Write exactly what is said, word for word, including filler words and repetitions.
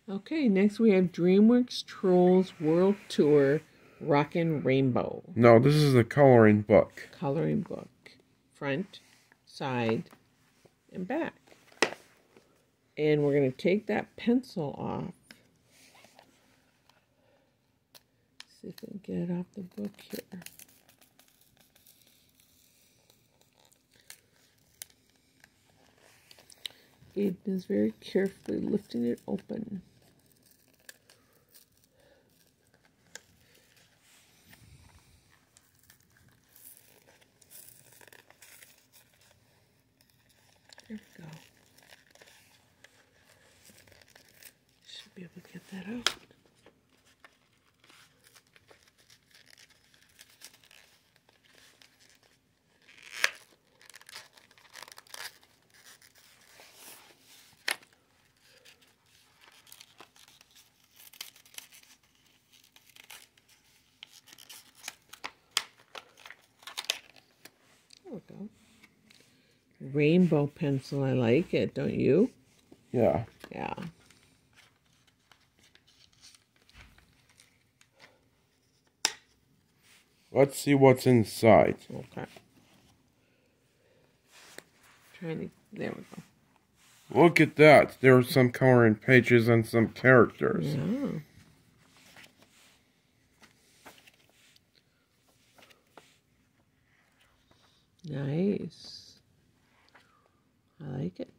Okay, next we have DreamWorks Trolls World Tour Rockin' Rainbow. No, this is the coloring book. Coloring book. Front, side, and back. And we're going to take that pencil off. See if we can get it off the book here. Aiden is very carefully lifting it open. There we go. Should be able to get that out. There we go. Rainbow pencil, I like it, don't you? Yeah. Yeah. Let's see what's inside. Okay. Trying to, there we go. Look at that. There are some coloring pages and some characters. Yeah. Nice. I like it.